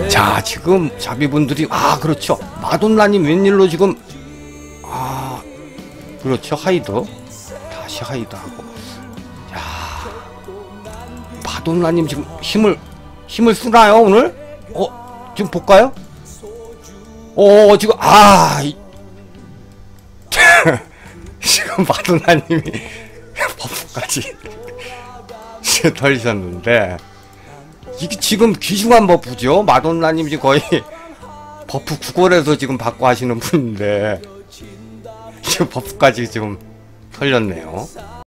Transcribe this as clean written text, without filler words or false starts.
자, 지금 자비분들이, 그렇죠. 마돈나님 웬일로 지금, 그렇죠. 하이드. 다시 하이드 하고. 야, 마돈나님 지금 힘을 쓰나요, 오늘? 지금 볼까요? 지금, 지금 마돈나님이 버프까지 털리셨는데, 이게 지금 귀중한 버프죠. 마돈나님 지금 거의 버프 9골에서 지금 받고 하시는 분인데, 지금 버프까지 지금 털렸네요.